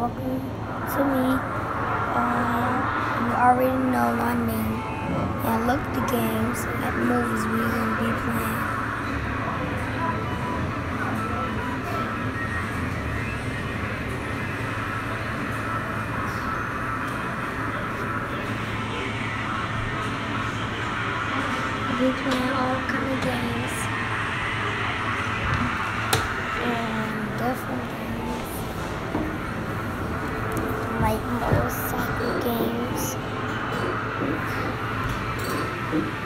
welcome to me. You already know my name. And look at the games and movies we're going to be playing. We'll be playing all kind of games. And different games. Like motorcycle games.